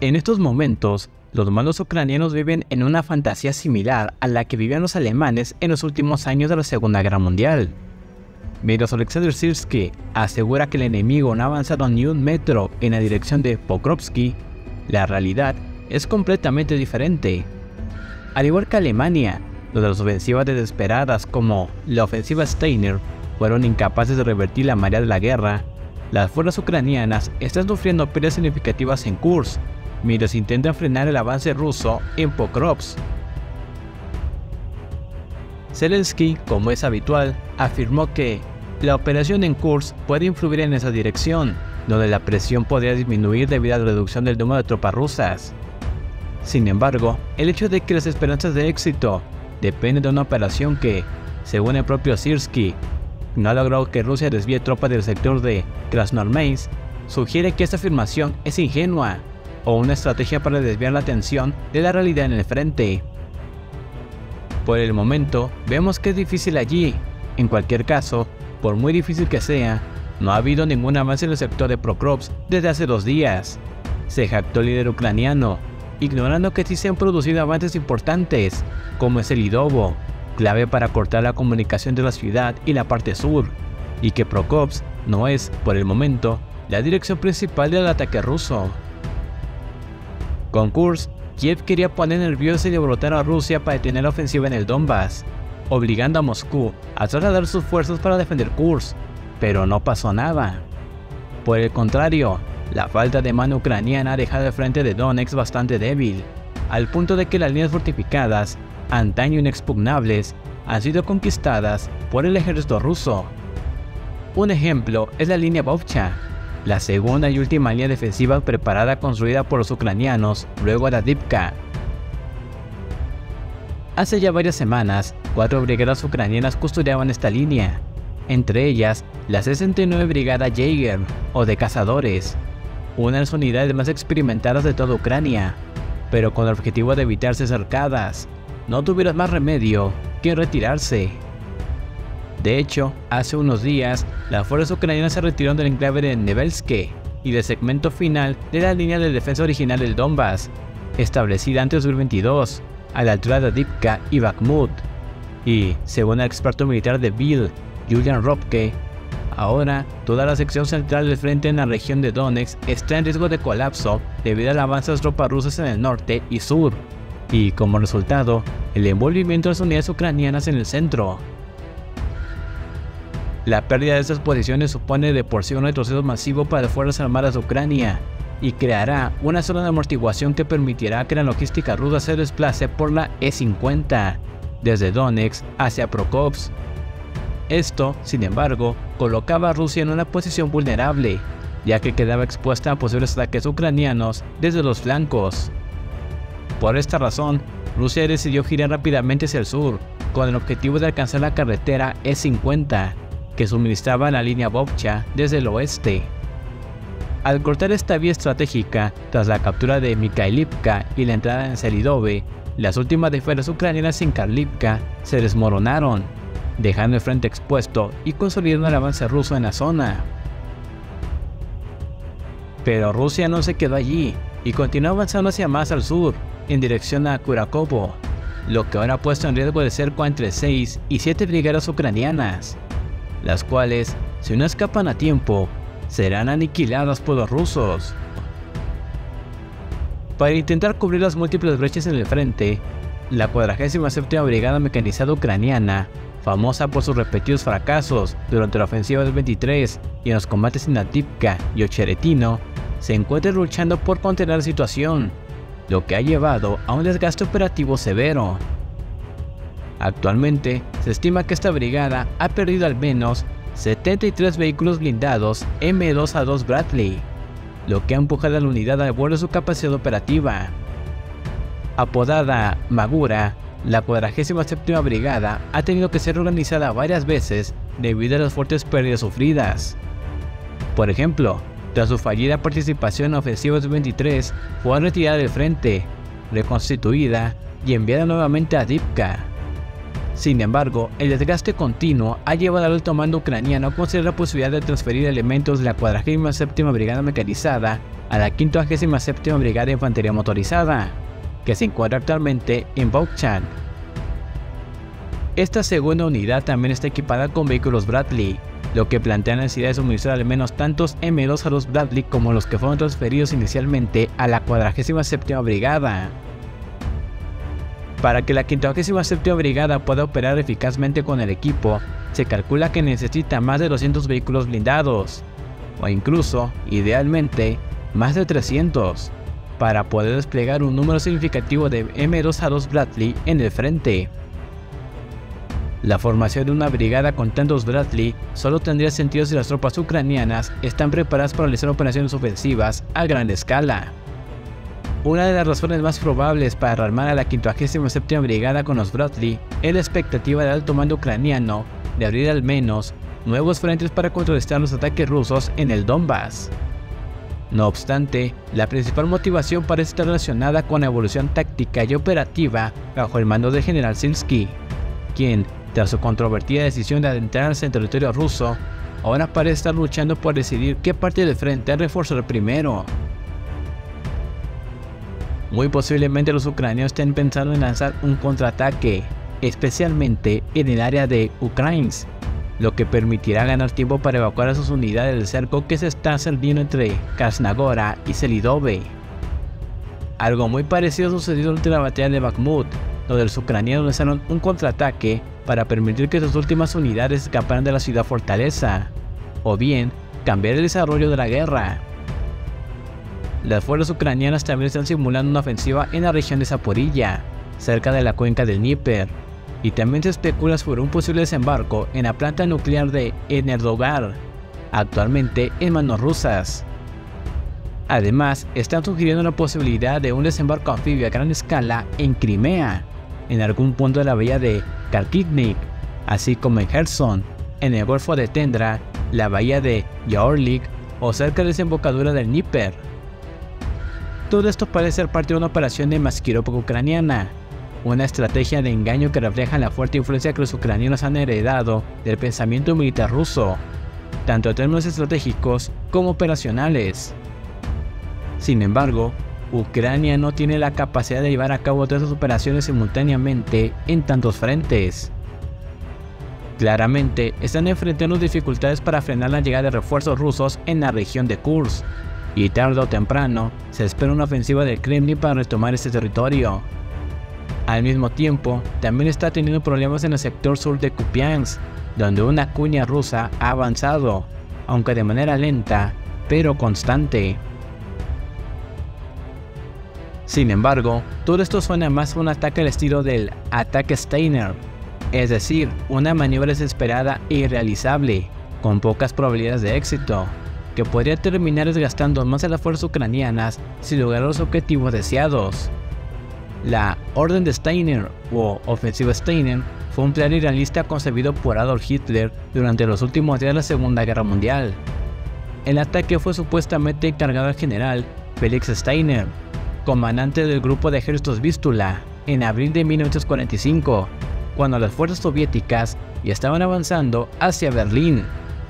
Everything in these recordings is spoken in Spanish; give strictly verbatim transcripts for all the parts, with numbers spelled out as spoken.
En estos momentos, los mandos ucranianos viven en una fantasía similar a la que vivían los alemanes en los últimos años de la Segunda Guerra Mundial. Mientras Alexander Sirski asegura que el enemigo no ha avanzado ni un metro en la dirección de Pokrovsky, la realidad es completamente diferente. Al igual que Alemania, donde las ofensivas desesperadas como la ofensiva Steiner fueron incapaces de revertir la marea de la guerra, las fuerzas ucranianas están sufriendo pérdidas significativas en Kursk, mientras intentan frenar el avance ruso en Pokrovsk. Zelensky, como es habitual, afirmó que la operación en Kursk puede influir en esa dirección, donde la presión podría disminuir debido a la reducción del número de tropas rusas. Sin embargo, el hecho de que las esperanzas de éxito dependen de una operación que, según el propio Sirski, no ha logrado que Rusia desvíe tropas del sector de Krasnoarmeysk, sugiere que esta afirmación es ingenua o una estrategia para desviar la atención de la realidad en el frente. Por el momento, vemos que es difícil allí. En cualquier caso, por muy difícil que sea, no ha habido ningún avance en el sector de Pokrovsk desde hace dos días, se jactó el líder ucraniano, ignorando que sí se han producido avances importantes, como es el Idovo, clave para cortar la comunicación de la ciudad y la parte sur, y que Pokrovsk no es, por el momento, la dirección principal del ataque ruso. Con Kursk, Kiev quería poner nerviosa y devorotar a Rusia para detener la ofensiva en el Donbass, obligando a Moscú a trasladar sus fuerzas para defender Kursk, pero no pasó nada. Por el contrario, la falta de mano ucraniana ha dejado el frente de Donetsk bastante débil, al punto de que las líneas fortificadas, antaño inexpugnables, han sido conquistadas por el ejército ruso. Un ejemplo es la línea Bovcha, la segunda y última línea defensiva preparada construida por los ucranianos luego de Avdiivka. Hace ya varias semanas, cuatro brigadas ucranianas custodiaban esta línea, entre ellas la sesenta y nueve Brigada Jaeger, o de cazadores, una de las unidades más experimentadas de toda Ucrania, pero con el objetivo de evitar ser cercadas, no tuvieron más remedio que retirarse. De hecho, hace unos días, las fuerzas ucranianas se retiraron del enclave de Nevelske y del segmento final de la línea de defensa original del Donbass, establecida antes del dos mil veintidós, a la altura de Avdiivka y Bakhmut. Y, según el experto militar de Bill, Julian Ropke, ahora toda la sección central del frente en la región de Donetsk está en riesgo de colapso debido al avance de las tropas rusas en el norte y sur, y como resultado, el envolvimiento de las unidades ucranianas en el centro. La pérdida de estas posiciones supone de por sí un retroceso masivo para las Fuerzas Armadas de Ucrania, y creará una zona de amortiguación que permitirá que la logística rusa se desplace por la E cincuenta, desde Donetsk hacia Pokrovsk. Esto, sin embargo, colocaba a Rusia en una posición vulnerable, ya que quedaba expuesta a posibles ataques ucranianos desde los flancos. Por esta razón, Rusia decidió girar rápidamente hacia el sur, con el objetivo de alcanzar la carretera E cincuenta, que suministraba la línea Bovcha desde el oeste. Al cortar esta vía estratégica, tras la captura de Mikhailivka y la entrada en Selidove, las últimas defensas ucranianas en Karlivka se desmoronaron, dejando el frente expuesto y consolidando el avance ruso en la zona. Pero Rusia no se quedó allí y continuó avanzando hacia más al sur, en dirección a Kurakovo, lo que ahora ha puesto en riesgo el cerco entre seis y siete brigadas ucranianas, las cuales, si no escapan a tiempo, serán aniquiladas por los rusos. Para intentar cubrir las múltiples brechas en el frente, la cuadragésima séptima Brigada Mecanizada Ucraniana, famosa por sus repetidos fracasos durante la ofensiva del veintitrés y en los combates en Avdiivka y Ocheretino, se encuentra luchando por contener la situación, lo que ha llevado a un desgaste operativo severo. Actualmente, se estima que esta brigada ha perdido al menos setenta y tres vehículos blindados M dos A dos Bradley, lo que ha empujado a la unidad al borde de su capacidad operativa. Apodada Magura, la cuadragésima séptima Brigada ha tenido que ser reorganizada varias veces debido a las fuertes pérdidas sufridas. Por ejemplo, tras su fallida participación en la ofensiva del veintitrés, fue retirada del frente, reconstituida y enviada nuevamente a Avdiivka. Sin embargo, el desgaste continuo ha llevado al alto mando ucraniano a considerar la posibilidad de transferir elementos de la cuadragésima séptima Brigada Mecanizada a la quincuagésima séptima Brigada de Infantería Motorizada, que se encuentra actualmente en Bauchan. Esta segunda unidad también está equipada con vehículos Bradley, lo que plantea la necesidad de suministrar al menos tantos eme dos a los Bradley como los que fueron transferidos inicialmente a la cuadragésima séptima Brigada. Para que la quincuagésima séptima Brigada pueda operar eficazmente con el equipo, se calcula que necesita más de doscientos vehículos blindados, o incluso, idealmente, más de trescientos, para poder desplegar un número significativo de eme dos a dos Bradley en el frente. La formación de una brigada con tantos Bradley solo tendría sentido si las tropas ucranianas están preparadas para realizar operaciones ofensivas a gran escala. Una de las razones más probables para rearmar a la quincuagésima séptima Brigada con los Bradley es la expectativa del alto mando ucraniano de abrir al menos nuevos frentes para contrarrestar los ataques rusos en el Donbass. No obstante, la principal motivación parece estar relacionada con la evolución táctica y operativa bajo el mando del general Syrskyi, quien, tras su controvertida decisión de adentrarse en territorio ruso, ahora parece estar luchando por decidir qué parte del frente reforzar primero. Muy posiblemente los ucranianos estén pensando en lanzar un contraataque, especialmente en el área de Ukrainsk, lo que permitirá ganar tiempo para evacuar a sus unidades del cerco que se está cerniendo entre Krasnogora y Selidove. Algo muy parecido sucedió durante la batalla de Bakhmut, donde los ucranianos lanzaron un contraataque para permitir que sus últimas unidades escaparan de la ciudad fortaleza, o bien cambiar el desarrollo de la guerra. Las fuerzas ucranianas también están simulando una ofensiva en la región de Zaporilla, cerca de la cuenca del Dnieper, y también se especula sobre un posible desembarco en la planta nuclear de Energoatar, actualmente en manos rusas. Además, están sugiriendo la posibilidad de un desembarco anfibio a gran escala en Crimea, en algún punto de la bahía de Kharkivnik, así como en Kherson, en el Golfo de Tendra, la bahía de Yaorlik o cerca de la desembocadura del Dnieper. Todo esto parece ser parte de una operación de maskirovka ucraniana, una estrategia de engaño que refleja la fuerte influencia que los ucranianos han heredado del pensamiento militar ruso, tanto en términos estratégicos como operacionales. Sin embargo, Ucrania no tiene la capacidad de llevar a cabo todas sus operaciones simultáneamente en tantos frentes. Claramente, están enfrentando dificultades para frenar la llegada de refuerzos rusos en la región de Kursk, y tarde o temprano se espera una ofensiva del Kremlin para retomar este territorio. Al mismo tiempo, también está teniendo problemas en el sector sur de Kupiansk, donde una cuña rusa ha avanzado, aunque de manera lenta, pero constante. Sin embargo, todo esto suena más a un ataque al estilo del ataque Steiner, es decir, una maniobra desesperada e irrealizable, con pocas probabilidades de éxito, que podría terminar desgastando más a las fuerzas ucranianas sin lograr los objetivos deseados. La Orden de Steiner o Ofensiva Steiner fue un plan irrealista concebido por Adolf Hitler durante los últimos días de la Segunda Guerra Mundial. El ataque fue supuestamente encargado al general Felix Steiner, comandante del grupo de ejércitos Vístula, en abril de mil novecientos cuarenta y cinco, cuando las fuerzas soviéticas ya estaban avanzando hacia Berlín.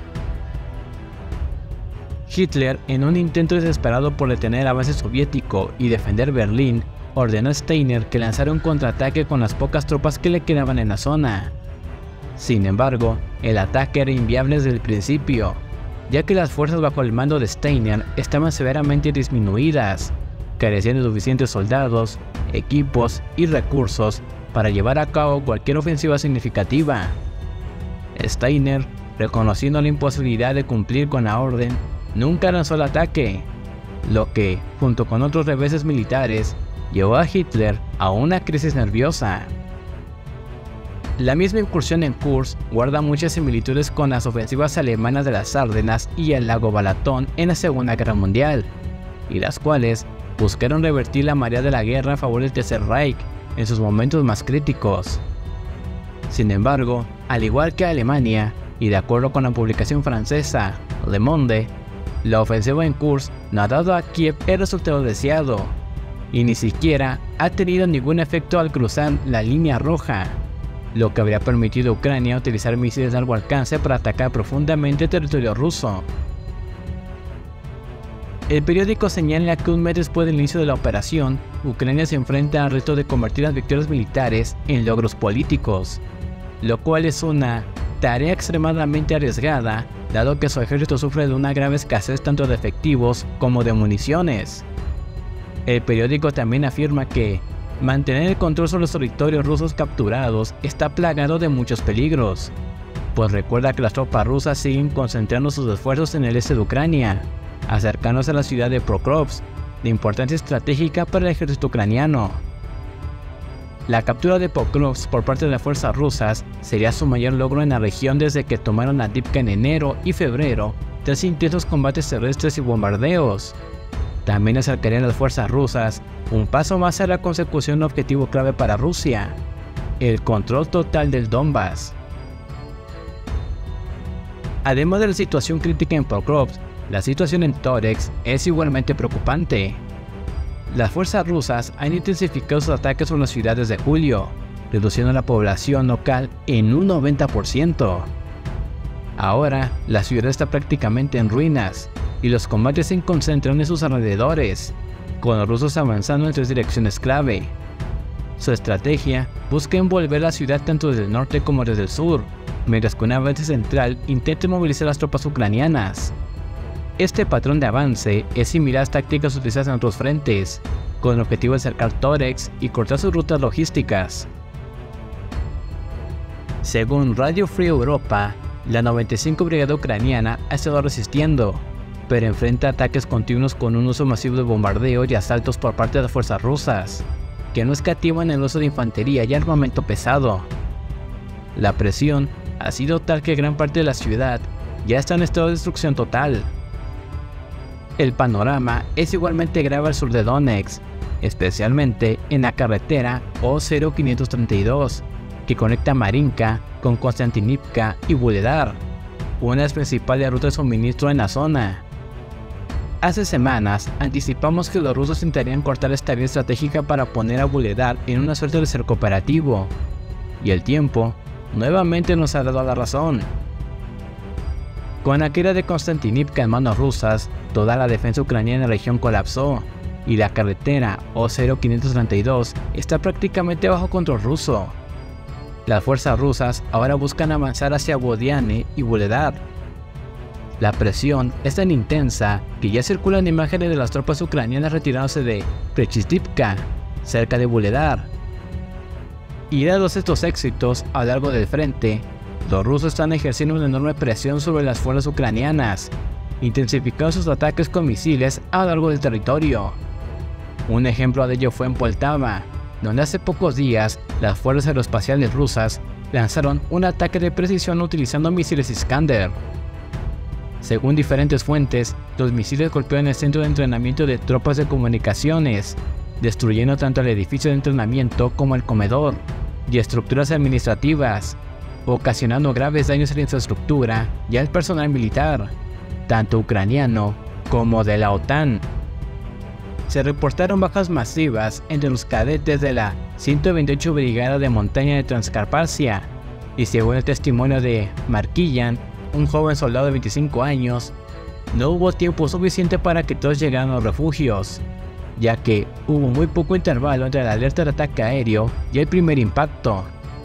Hitler, en un intento desesperado por detener el avance soviético y defender Berlín, ordenó a Steiner que lanzara un contraataque con las pocas tropas que le quedaban en la zona. Sin embargo, el ataque era inviable desde el principio, ya que las fuerzas bajo el mando de Steiner estaban severamente disminuidas, carecían de suficientes soldados, equipos y recursos para llevar a cabo cualquier ofensiva significativa. Steiner, reconociendo la imposibilidad de cumplir con la orden, nunca lanzó el ataque, lo que, junto con otros reveses militares, llevó a Hitler a una crisis nerviosa. La misma incursión en Kursk guarda muchas similitudes con las ofensivas alemanas de las Ardenas y el lago Balatón en la Segunda Guerra Mundial, y las cuales buscaron revertir la marea de la guerra a favor del Tercer Reich en sus momentos más críticos. Sin embargo, al igual que Alemania, y de acuerdo con la publicación francesa Le Monde, la ofensiva en Kursk no ha dado a Kiev el resultado deseado, y ni siquiera ha tenido ningún efecto al cruzar la línea roja, lo que habría permitido a Ucrania utilizar misiles de largo alcance para atacar profundamente el territorio ruso. El periódico señala que un mes después del inicio de la operación, Ucrania se enfrenta al reto de convertir las victorias militares en logros políticos, lo cual es una tarea extremadamente arriesgada, dado que su ejército sufre de una grave escasez tanto de efectivos como de municiones. El periódico también afirma que mantener el control sobre los territorios rusos capturados está plagado de muchos peligros, pues recuerda que las tropas rusas siguen concentrando sus esfuerzos en el este de Ucrania, acercándose a la ciudad de Pokrovsk, de importancia estratégica para el ejército ucraniano. La captura de Pokrovsk por parte de las fuerzas rusas sería su mayor logro en la región desde que tomaron Avdiivka en enero y febrero, tras intensos combates terrestres y bombardeos. También acercaría a las fuerzas rusas un paso más a la consecución de un objetivo clave para Rusia: el control total del Donbass. Además de la situación crítica en Pokrovsk, la situación en Toretsk es igualmente preocupante. Las fuerzas rusas han intensificado sus ataques sobre la ciudad desde julio, reduciendo la población local en un noventa por ciento. Ahora, la ciudad está prácticamente en ruinas, y los combates se concentran en sus alrededores, con los rusos avanzando en tres direcciones clave. Su estrategia busca envolver la ciudad tanto desde el norte como desde el sur, mientras que un avance central intenta movilizar las tropas ucranianas. Este patrón de avance es similar a las tácticas utilizadas en otros frentes, con el objetivo de cercar Toretsk y cortar sus rutas logísticas. Según Radio Free Europa, la noventa y cinco Brigada Ucraniana ha estado resistiendo, pero enfrenta ataques continuos con un uso masivo de bombardeo y asaltos por parte de las fuerzas rusas, que no escatiman el uso de infantería y armamento pesado. La presión ha sido tal que gran parte de la ciudad ya está en estado de destrucción total. El panorama es igualmente grave al sur de Donetsk, especialmente en la carretera O cero quinientos treinta y dos, que conecta Marinka con Konstantinivka y Vuhledar, una de las principales rutas de suministro en la zona. Hace semanas anticipamos que los rusos intentarían cortar esta vía estratégica para poner a Vuhledar en una suerte de cerco operativo, y el tiempo nuevamente nos ha dado la razón. Con la caída de Konstantinivka en manos rusas, toda la defensa ucraniana en la región colapsó, y la carretera O cero quinientos treinta y dos está prácticamente bajo control ruso. Las fuerzas rusas ahora buscan avanzar hacia Bodiane y Vuhledar. La presión es tan intensa que ya circulan imágenes de las tropas ucranianas retirándose de Prechizhivka, cerca de Vuhledar. Y dados estos éxitos a lo largo del frente, los rusos están ejerciendo una enorme presión sobre las fuerzas ucranianas, intensificando sus ataques con misiles a lo largo del territorio. Un ejemplo de ello fue en Poltava, donde hace pocos días las fuerzas aeroespaciales rusas lanzaron un ataque de precisión utilizando misiles Iskander. Según diferentes fuentes, los misiles golpearon el centro de entrenamiento de tropas de comunicaciones, destruyendo tanto el edificio de entrenamiento como el comedor y estructuras administrativas, ocasionando graves daños a la infraestructura y al personal militar, tanto ucraniano como de la OTAN. Se reportaron bajas masivas entre los cadetes de la ciento veintiocho Brigada de Montaña de Transcarpacia, y según el testimonio de Markillan, un joven soldado de veinticinco años, no hubo tiempo suficiente para que todos llegaran a los refugios, ya que hubo muy poco intervalo entre la alerta de ataque aéreo y el primer impacto.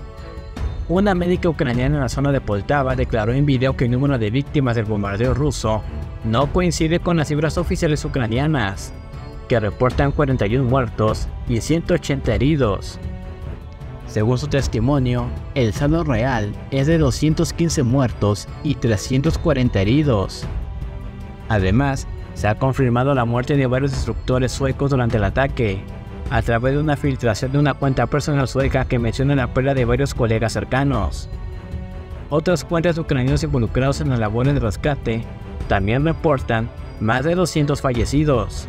Una médica ucraniana en la zona de Poltava declaró en video que el número de víctimas del bombardeo ruso no coincide con las cifras oficiales ucranianas, que reportan cuarenta y uno muertos y ciento ochenta heridos. Según su testimonio, el saldo real es de doscientos quince muertos y trescientos cuarenta heridos. Además, se ha confirmado la muerte de varios instructores suecos durante el ataque, a través de una filtración de una cuenta personal sueca que menciona la pérdida de varios colegas cercanos. Otras cuentas ucranianos involucrados en las labores de rescate también reportan más de doscientos fallecidos.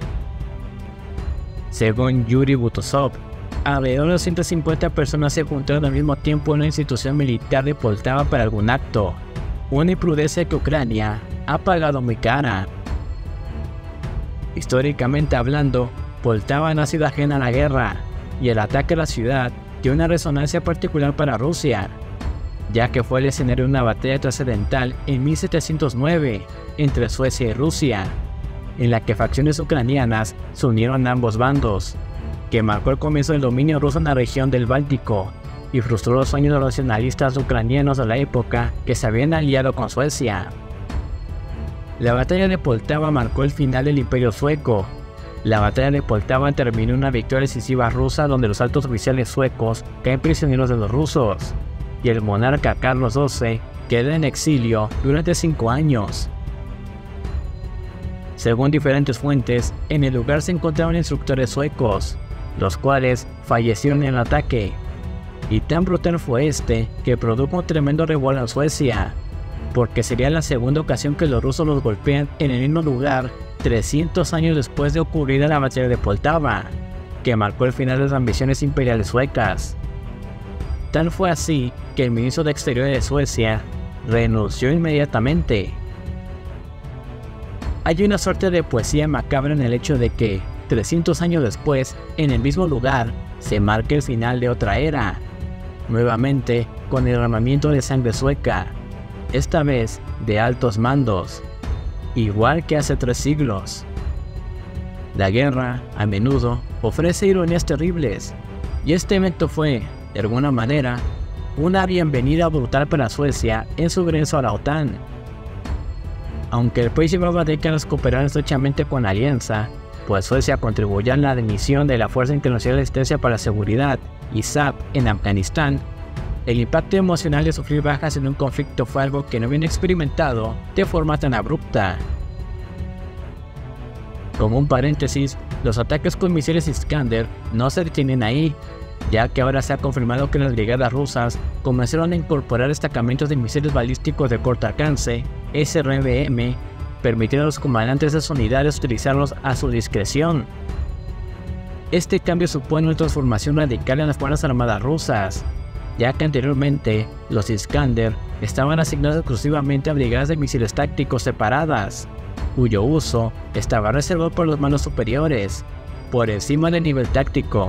Según Yuri Butosov, alrededor de ciento cincuenta personas se juntaron al mismo tiempo en una institución militar de Poltava para algún acto, una imprudencia que Ucrania ha pagado muy cara. Históricamente hablando, Poltava no ha sido ajena a la guerra, y el ataque a la ciudad tiene una resonancia particular para Rusia, ya que fue el escenario de una batalla trascendental en mil setecientos nueve entre Suecia y Rusia, en la que facciones ucranianas se unieron a ambos bandos, que marcó el comienzo del dominio ruso en la región del Báltico y frustró los sueños de los nacionalistas ucranianos de la época que se habían aliado con Suecia. La batalla de Poltava marcó el final del Imperio sueco. La batalla de Poltava terminó en una victoria decisiva rusa donde los altos oficiales suecos caen prisioneros de los rusos, y el monarca Carlos doce queda en exilio durante cinco años. Según diferentes fuentes, en el lugar se encontraban instructores suecos, los cuales fallecieron en el ataque. Y tan brutal fue este que produjo un tremendo revuelo en Suecia, porque sería la segunda ocasión que los rusos los golpean en el mismo lugar trescientos años después de ocurrida la batalla de Poltava, que marcó el final de las ambiciones imperiales suecas. Tal fue así que el ministro de Exteriores de Suecia renunció inmediatamente. Hay una suerte de poesía macabra en el hecho de que, trescientos años después, en el mismo lugar, se marca el final de otra era, nuevamente con el derramamiento de sangre sueca, esta vez de altos mandos, igual que hace tres siglos. La guerra, a menudo, ofrece ironías terribles, y este evento fue, de alguna manera, una bienvenida brutal para Suecia en su ingreso a la OTAN. Aunque el país llevaba décadas cooperando estrechamente con la alianza, pues Suecia contribuyó en la dimisión de la Fuerza Internacional de Asistencia para la Seguridad, I S A F, en Afganistán, el impacto emocional de sufrir bajas en un conflicto fue algo que no habían experimentado de forma tan abrupta. Como un paréntesis, los ataques con misiles Iskander no se detienen ahí, ya que ahora se ha confirmado que las brigadas rusas comenzaron a incorporar destacamentos de misiles balísticos de corto alcance, S R B M, permitiendo a los comandantes de sus unidades utilizarlos a su discreción. Este cambio supone una transformación radical en las Fuerzas Armadas rusas, ya que anteriormente los Iskander estaban asignados exclusivamente a brigadas de misiles tácticos separadas, cuyo uso estaba reservado por los mandos superiores, por encima del nivel táctico.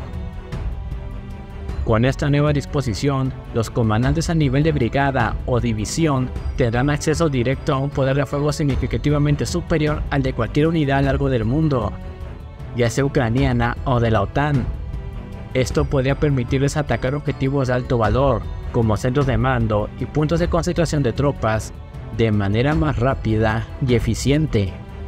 Con esta nueva disposición, los comandantes a nivel de brigada o división tendrán acceso directo a un poder de fuego significativamente superior al de cualquier unidad a lo largo del mundo, ya sea ucraniana o de la OTAN. Esto podría permitirles atacar objetivos de alto valor, como centros de mando y puntos de concentración de tropas, de manera más rápida y eficiente.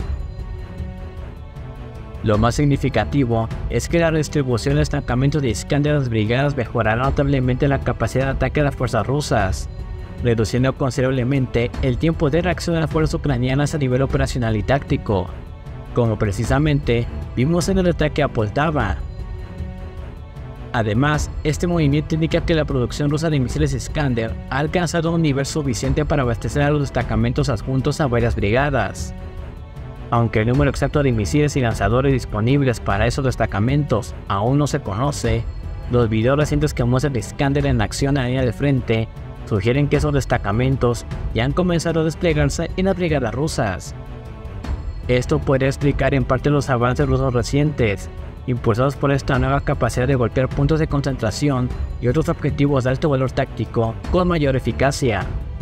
Lo más significativo es que la redistribución de destacamentos de Iskander a las brigadas mejorará notablemente la capacidad de ataque de las fuerzas rusas, reduciendo considerablemente el tiempo de reacción de las fuerzas ucranianas a nivel operacional y táctico, como precisamente vimos en el ataque a Poltava. Además, este movimiento indica que la producción rusa de misiles Iskander ha alcanzado un nivel suficiente para abastecer a los destacamentos adjuntos a varias brigadas. Aunque el número exacto de misiles y lanzadores disponibles para esos destacamentos aún no se conoce, los videos recientes que muestran Iskander en acción a la línea de frente sugieren que esos destacamentos ya han comenzado a desplegarse en las brigadas rusas. Esto podría explicar en parte los avances rusos recientes, impulsados por esta nueva capacidad de golpear puntos de concentración y otros objetivos de alto valor táctico con mayor eficacia.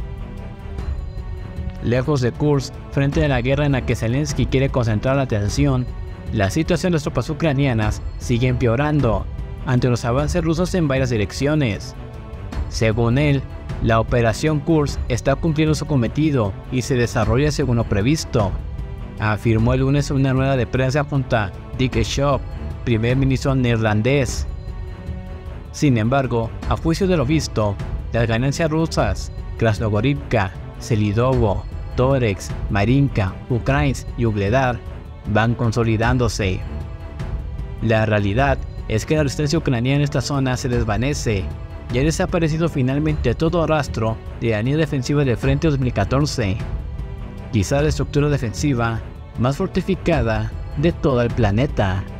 Lejos de Kursk, frente a la guerra en la que Zelensky quiere concentrar la atención, la situación de las tropas ucranianas sigue empeorando ante los avances rusos en varias direcciones. Según él, la operación Kursk está cumpliendo su cometido y se desarrolla según lo previsto, afirmó el lunes en una rueda de prensa junto a Dick Schoof, primer ministro neerlandés. Sin embargo, a juicio de lo visto, las ganancias rusas, Krasnogorivka, Selidovo, Toretsk, Marinka, Ukrainsk y Ugledar van consolidándose. La realidad es que la resistencia ucraniana en esta zona se desvanece y ha desaparecido finalmente todo rastro de la línea defensiva del frente dos mil catorce, quizá la estructura defensiva más fortificada de todo el planeta.